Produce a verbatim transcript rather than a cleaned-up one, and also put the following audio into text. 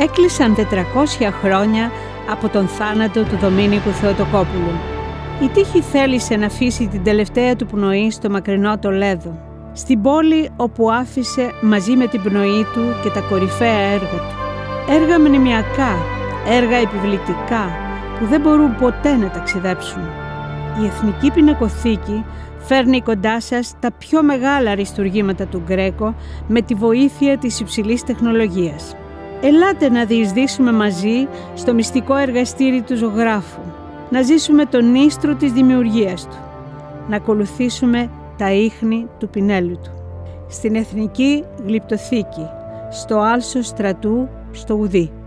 Έκλεισαν τετρακόσια χρόνια από τον θάνατο του Δομήνικου Θεοτοκόπουλου. Η τύχη θέλησε να αφήσει την τελευταία του πνοή στο μακρινό Τολέδο, στην πόλη όπου άφησε μαζί με την πνοή του και τα κορυφαία έργα του. Έργα μνημιακά, έργα επιβλητικά που δεν μπορούν ποτέ να ταξιδέψουν. Η Εθνική Πινακοθήκη φέρνει κοντά σας τα πιο μεγάλα αριστουργήματα του Γκρέκο με τη βοήθεια της υψηλής τεχνολογίας. Ελάτε να διεισδύσουμε μαζί στο μυστικό εργαστήρι του ζωγράφου, να ζήσουμε τον ίστρο της δημιουργίας του, να ακολουθήσουμε τα ίχνη του πινέλου του. Στην Εθνική Γλυπτοθήκη, στο Άλσο Στρατού, στο Ουδί.